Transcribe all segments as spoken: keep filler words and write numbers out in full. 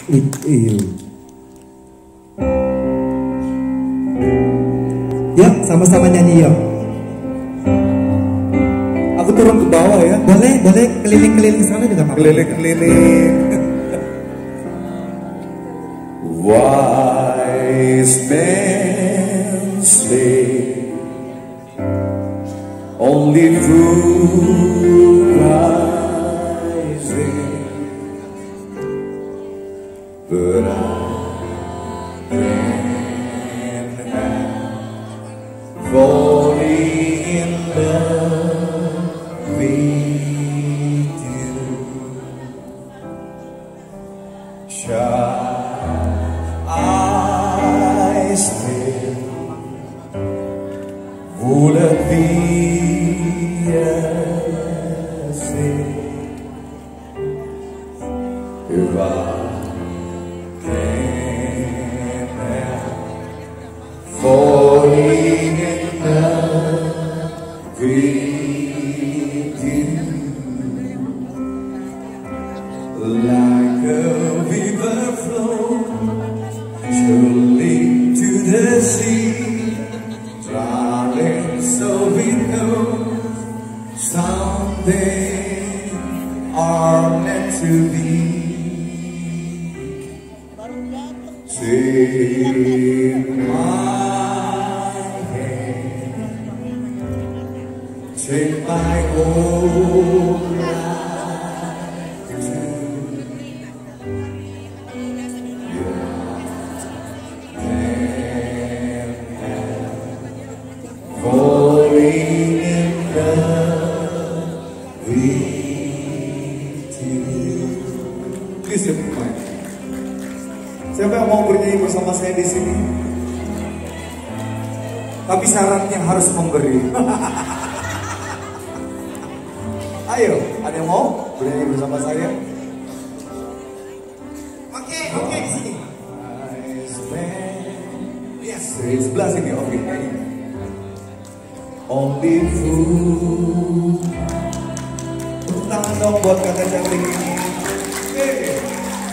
Iya. Ya, sama-sama nyanyi yuk. Aku turun ke bawah ya. Boleh, boleh keliling-keliling sana juga apa? Keliling-keliling. Wise men say only fool rising, but I can't help falling in love with you. Shall I still would it be a sin if I can't help falling in love with you? Like a river flow surely to the sea, darling, so we know someday are meant to be. Take my hand, take my whole life too. Falling in love with you. Please take my hand. Siapa yang mau bernyanyi bersama saya di sini? Tapi syaratnya harus memberi. Ayo, ada yang mau bernyanyi bersama saya? Oke, oke di sini. Yes, di sebelah sini. Oke, nyanyi. Only fool. Tepuk tangan dong buat kakak cantik ini. Hey.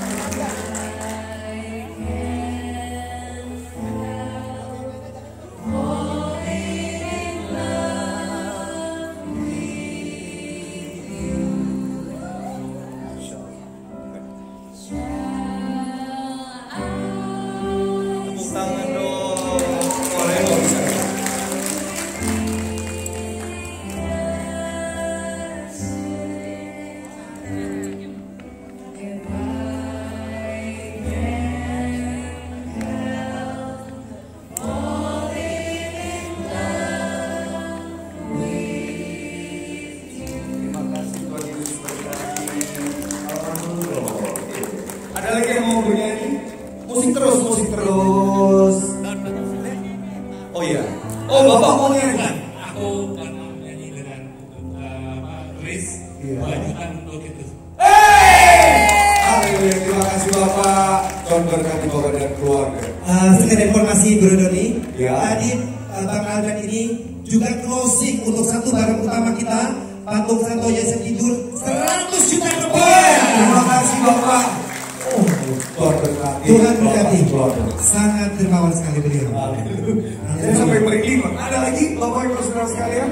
Musik terus, musik terus. Oh iya. Oh, Bapak mau nyanyi? Aku karena nyanyi dengan Chris, lanjutkan untuk itu. Haleluya, terima kasih Bapak. Tuhan berkati Bapak dan keluarga. Uh, Sekedar informasi Bro Doni, ya. Tadi uh, Bang Aldan ini juga closing untuk satu barang utama kita, patung Santo Yesus Tidur seratus juta rupiah. Terima kasih Bapak. Oh, Tuhan berkati. Tuhan berkati. Sangat dermawan sekali beliau. Saya sampai merinding. Ada lagi Bapak Ibu Saudara sekalian?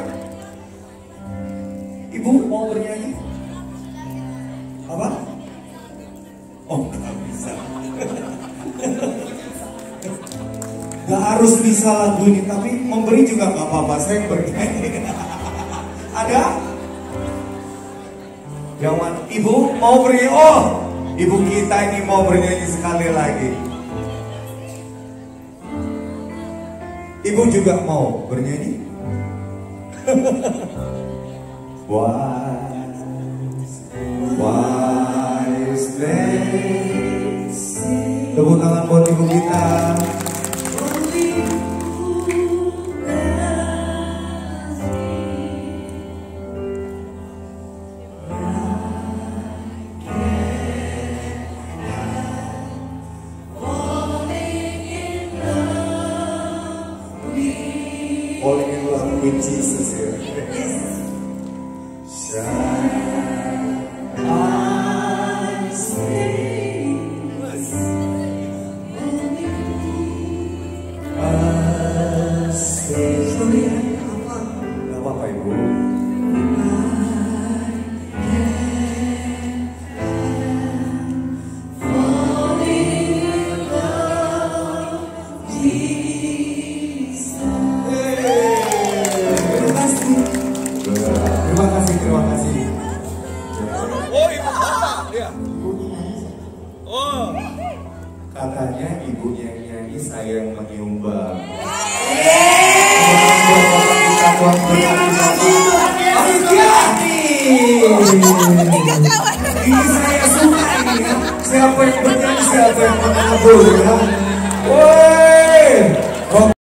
Ibu mau bernyanyi? Apa? Oh, nggak bisa. Gak harus bisa lagu ini, tapi memberi juga gak apa-apa. Saya bernyanyi. Ada? Jangan. Ibu mau bernyanyi? Oh, ibu kita ini mau bernyanyi sekali lagi. Ibu juga mau bernyanyi? Wise, wise friends. Tepuk tangan buat ibu kita. Falling in love with Jesus here. Shall I stay? Terima kasih, terima kasih. Oh, ibu apa? Ya. Oh. Katanya ibunya yang nyanyi sayang menyumbang. Ini saya suka ini ya. Siapa yang bernyanyi, siapa yang menabur ya. Woi.